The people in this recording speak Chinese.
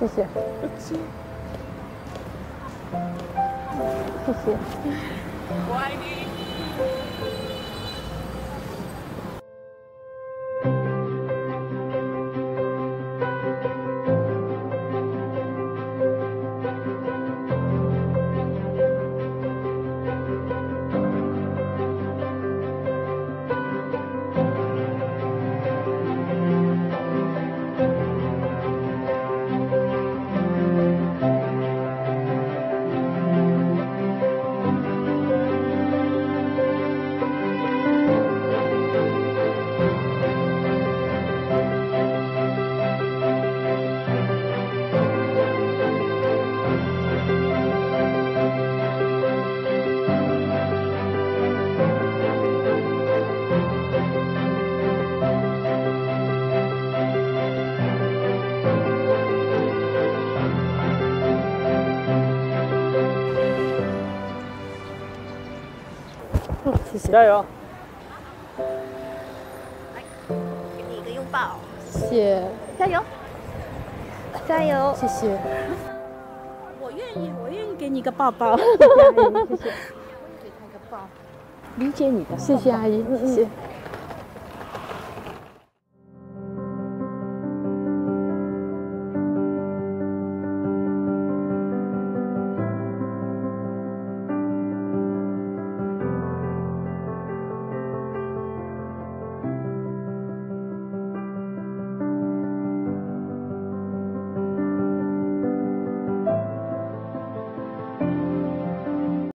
谢谢，谢谢， 我爱你。 谢谢， 加油！ 来，给你一个拥抱。 谢谢， 加油，加油！ 谢谢， 我愿意给你一个抱抱。 谢谢阿姨，谢谢， 给他一个抱。 理解你的，谢谢阿姨，谢谢。